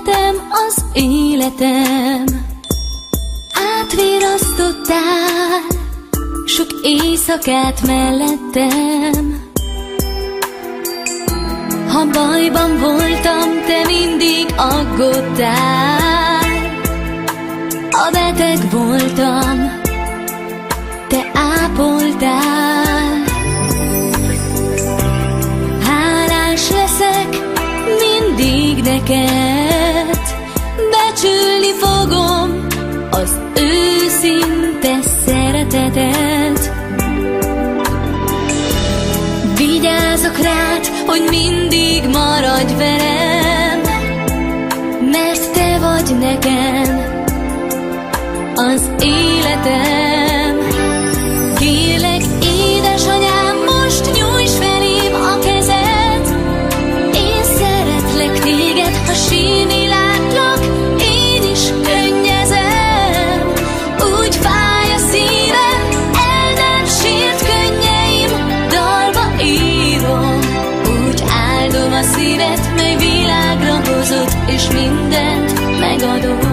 életem, az életem. Átvirasztottál sok éjszakát mellettem. Ha bajban voltam, te mindig aggódtál. Ha beteg voltam, te ápoltál. Hálás leszek mindig neked, becsülni fogom az őszinte szeretetet. Vigyázok rád, hogy mindig maradj velem, mert te vagy nekem az életem. Kérlek, édesanyám, most nyújts felém a kezed. Én szeretlek téged, ha sírni látlak, én is könnyezem. Úgy fáj a szívem, el nem sírt könnyeim, dalba írom. Úgy áldom a szívet, mely világra hozott, és mindent megadott.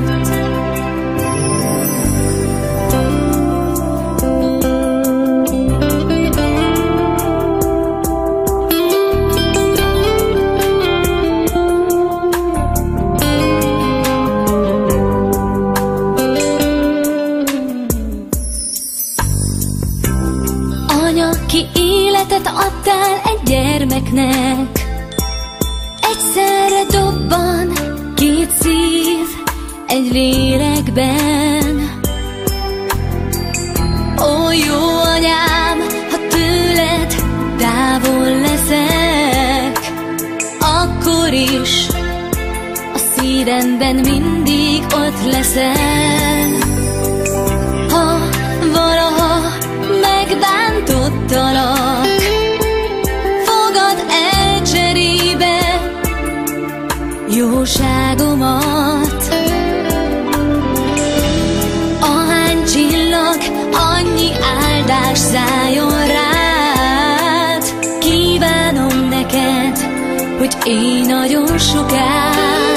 Ki életet adtál egy gyermeknek, egyszerre dobban két szív egy lélekben. Ó, jó anyám, ha tőled távol leszek, akkor is a szívemben mindig ott leszel. Ha valaha megbántottalak, fogad el cserébe jóságomat. Ahány csillag, annyi áldás szálljon rád. Kívánom neked, hogy élj nagyon sokáig.